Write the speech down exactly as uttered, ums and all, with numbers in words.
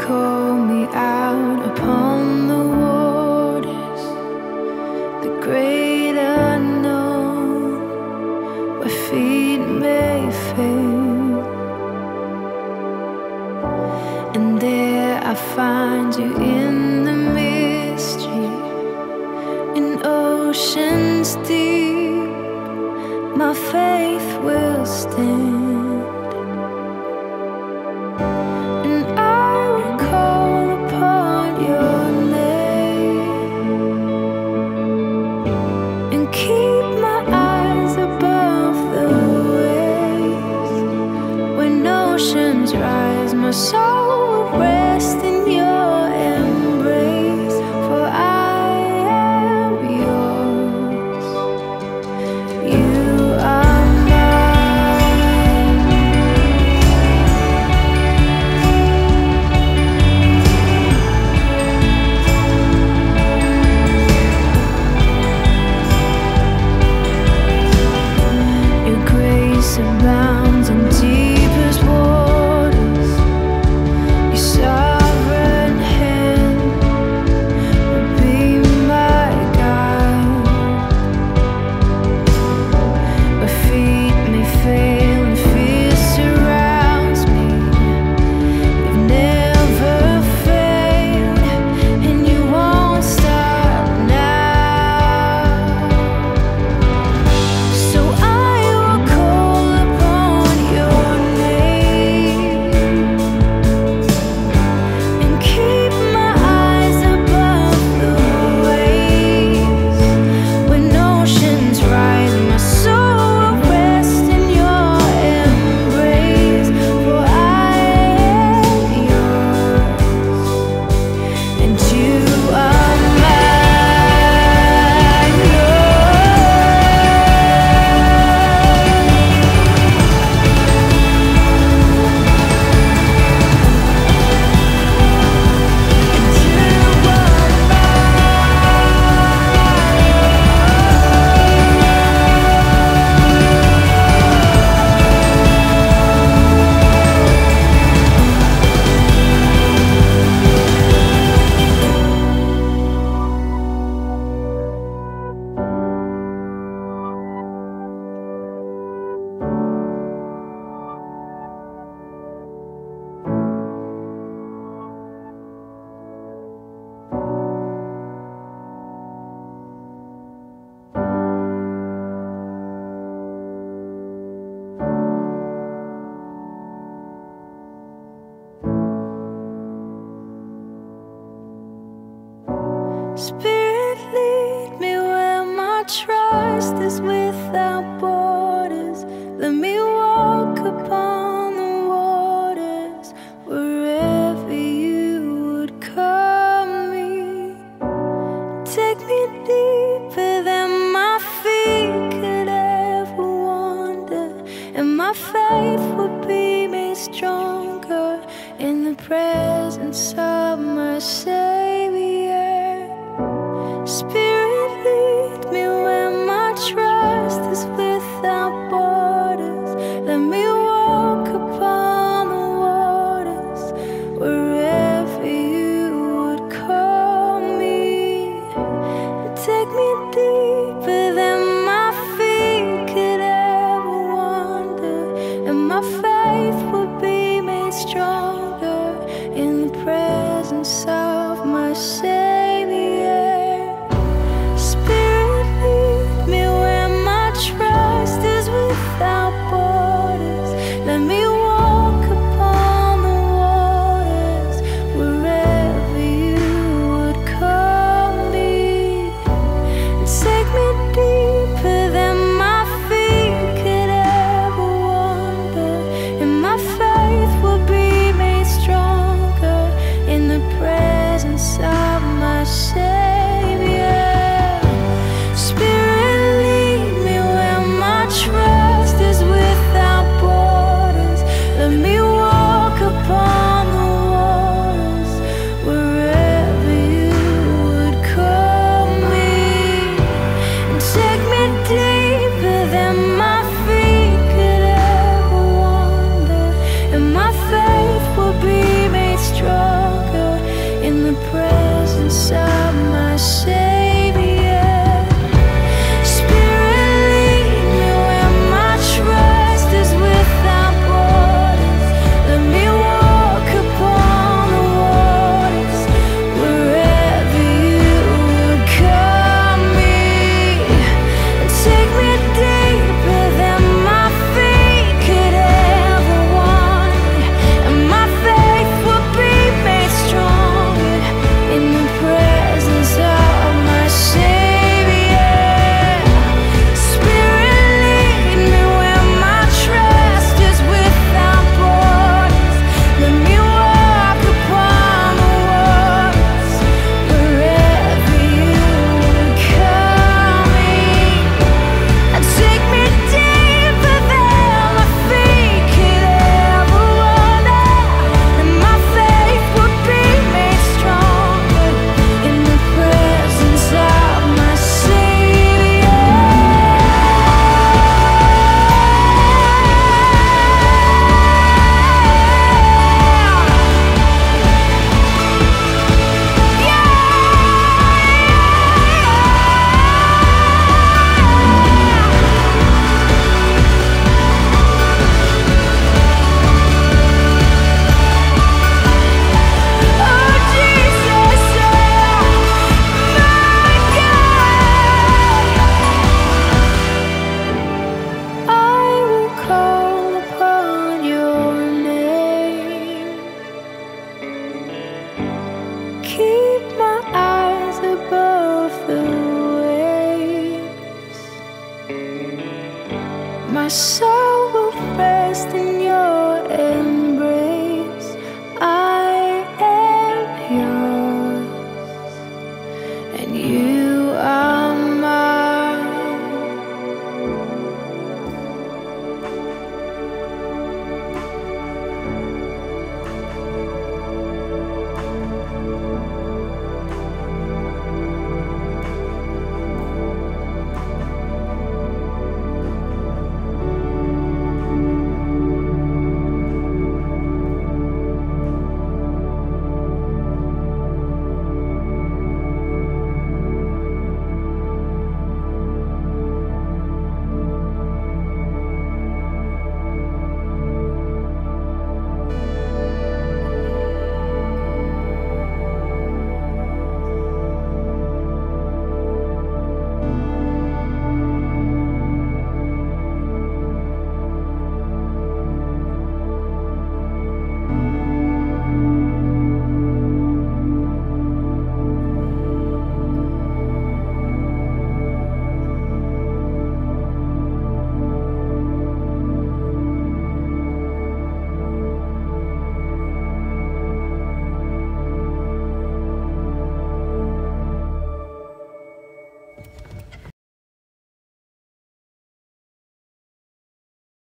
call me out upon the waters, the great unknown, where feet may fail. And there I find you in the mystery, in oceans deep, my faith will stand. Rise, my soul will rest in your embrace, for I am yours. You are mine. Your grace abounds in deepest waters. Spirit, lead me where my trust is without borders. Let me walk upon the waters, wherever you would call me. Take me deeper than my feet could ever wander, and my faith would be made stronger in the presence of my Savior. Spirit, lead me where my trust is without borders. Let me walk upon the waters, wherever you would call me. Take me deeper than my feet could ever wander, and my faith would be made stronger in the presence of soul will rest in your embrace.